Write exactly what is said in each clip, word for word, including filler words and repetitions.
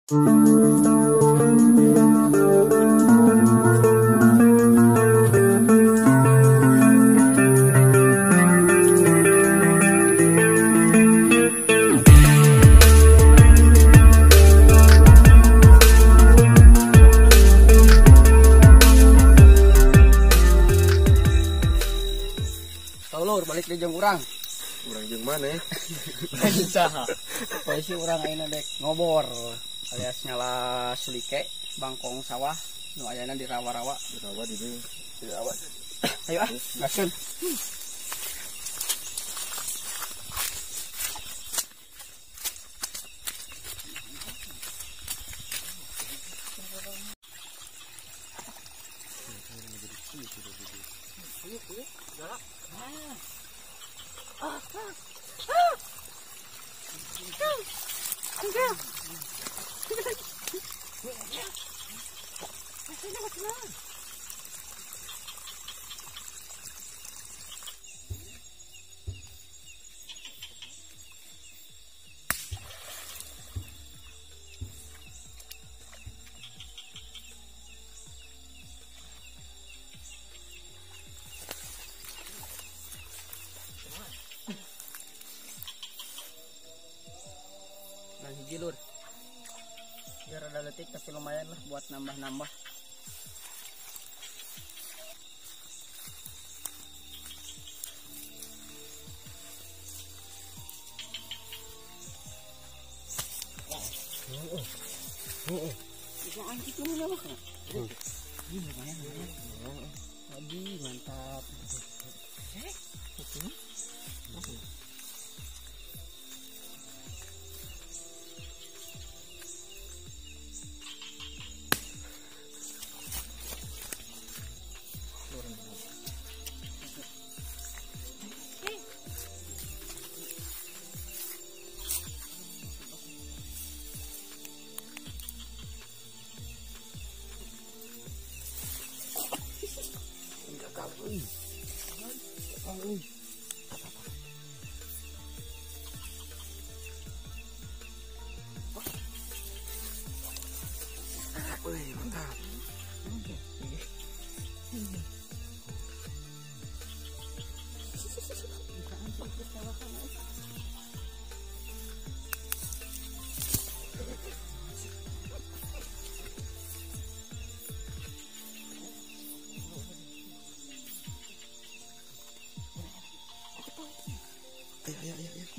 Balik di jeung urang. Urang jeung mana ya? Bisa. Posisi urang ayeuna dek ngobor alias nyala sulike bangkong sawah nu ayana di rawa-rawa. Di rawa di dieu. Di rawa. Ayo ah, gaskeun. Hiji lur, biar ada letik tapi lumayan lah buat nambah-nambah. Lagi mantap. Wih, mantap. Ayo, ayo, ayo, ayo.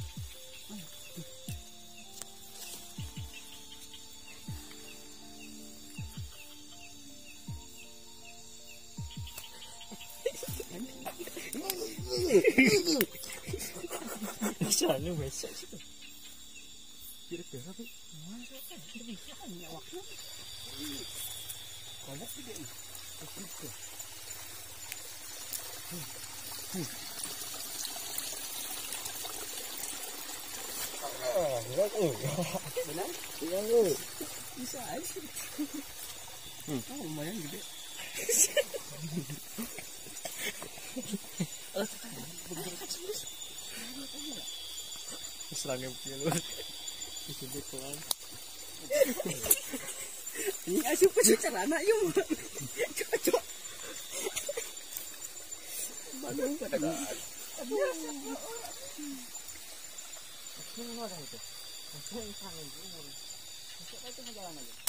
Misalnya besok sih. Kira-kira tapi bisa nyawaknya. Kalau tidak nih. Oh, benar. Benar? Iya, bisa aja. Hmm. Oh, lumayan gede. serangnya pilu. Itu kelang. Ini asup ke carana yuk. Cocok. Bagus kata. Ini ada itu. Ini sangat umur. Masuk aja ke jalan aja.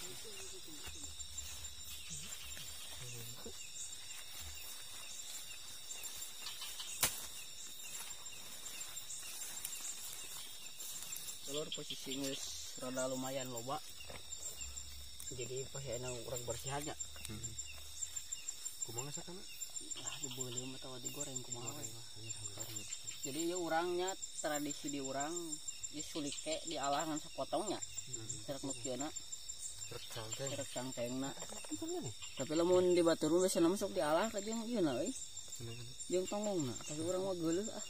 Telur posisi geus rada lumayan loba. Jadi pasieuna urang bersihannya. Heeh. Kumaha sakana? Ah, dibeuleuh atau digoreng kumaha we. Jadi ya urangnya tradisi di urang ieu sulike diolah ngan sapotongnya. Serak nu kieuna. Serak cangtengna. Tapi lamun di batur mah biasana masuk diolah ka jeung ieu na euy. Jeung tongongna, tapi urang mah geuleuh ah.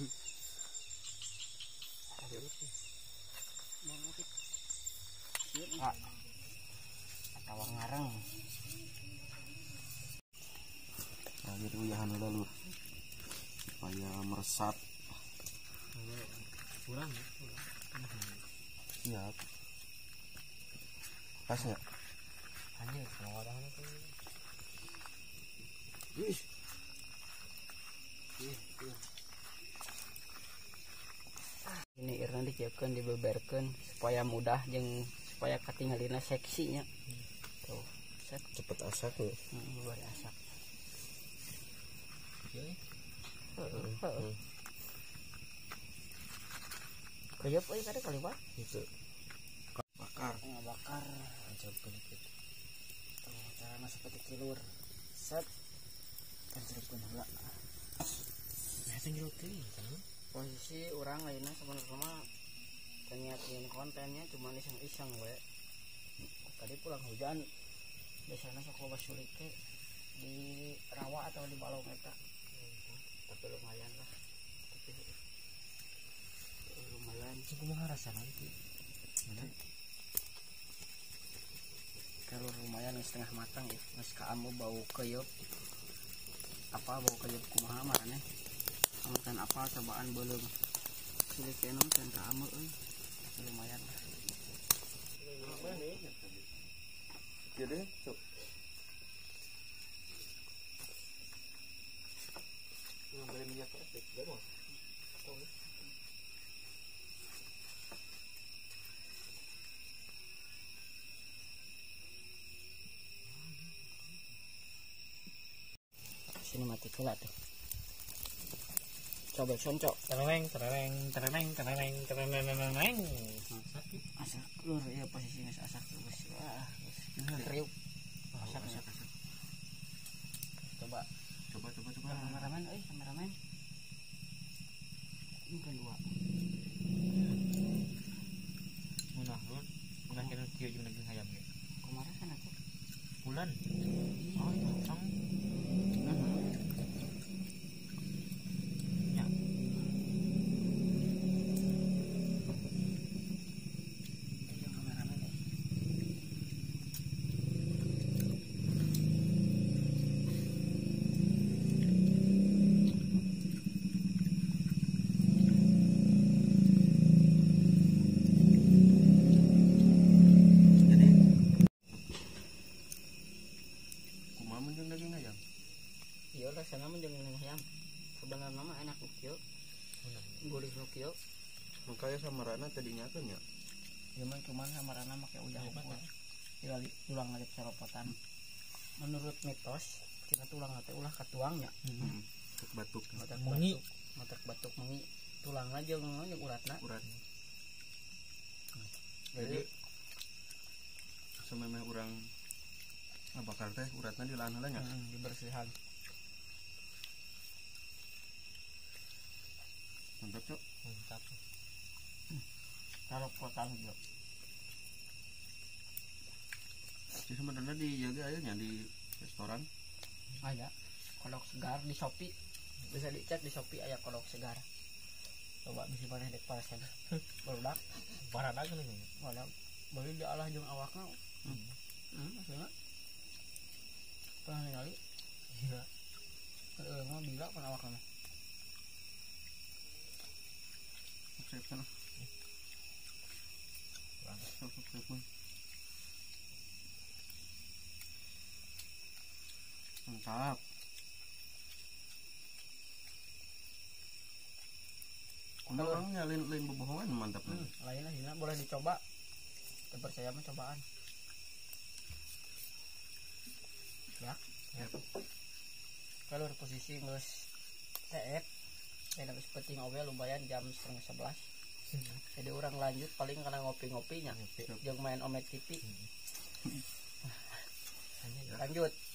Ah, atau ngarang. Nah, jadi uyahan dulu supaya meresap. Kurang. Siap. Pasnya. Anjing semua orang itu. Wih. Ini irna diciupkeun dibeberkeun supaya mudah jeung supaya katinggalina seksinya. Tuh, set Cepet asak tuh. hmm, bari asak. Heeh. Heeh. Kayep euy kada kaliwat. Itu. Bakar. Ngabakar. Coba dikit. Tuh, carana seperti kilur. Set. Pancerupkeun heula. Nah, tinggal teuing kan. Posisi orang lainnya sebenarnya mah penyiapin kontennya cuma iseng-iseng we. Tadi pulang hujan biasanya sok loba sulike di rawa atau di balong eta. Tapi lumayan lah. Tapi lumayan Cukup mengarasa nanti. Mana? kalau lumayan setengah matang ya. Geus kamu bau keyeup. Apa bau keyeup kumaha marane? Amutan apa cobaan belum sulike nama can kamu euy. Lumayan lah. Jadi, cok. Ngambil minyak plastik, baru. Sini mati kela tuh. Coba soncok. Tereng, tereng, tereng, tereng, tereng, tereng. Asak keluar ya posisinya asak terus. Wah, kriuk. Asak asak asak. Coba Coba coba coba. kameramen euy, kameramen. Ini kan dua. Munah, munah kena kieu jeung daging ayam ge. Kemarin kan aku. Bulan. Oh, matang. Ya. Ayo kameramen euy. Jadi kumaha mun jeung daging ayam? Iya lah sana mah jeung ayam. Sebenarnya mah enak nu kieu. Munah. Gurih nu kieu. Makanya samarana tadinya kan ya. Cuman cuman samarana make udah ukur. Tinggal tulang aja ceropotan. Menurut mitos, kita tulang teh ulah katuangnya. Hmm. Cek batuk. Matak Mengi. batuk, matak batuk mengi. Tulang aja jeung uratna. Urat. Jadi Samemeh urang ngabakar teh uratna dilaan heula nya. hmm, dibersihan. Mantap, Cok. Mantap. Ceropotan juga. Jadi sebenarnya di jaga aja nya di restoran. Ada kodok segar di Shopee. Bisa dicek di Shopee aya kodok segar. Coba bisa mana dek parasen. Barudak, Parada kan ini. barudak. Beli di alah jeung awakna. Hmm. Hmm, maksudnya. Pernah ningali? Iya. Heeh, mah bila kan awakna. Subscribe kan. Subscribe mah. Mantap. Udah orang nyalin lain bobohongan mantap nih. Hmm, lain lah hina boleh dicoba. Terpercaya mah cobaan. Ya. Ya. Kalau posisi geus teet, enak geus penting owe lumayan jam setengah sebelas. Jadi orang lanjut paling karena ngopi-ngopinya. Jeung main Omet T V. Hanya Lanjut.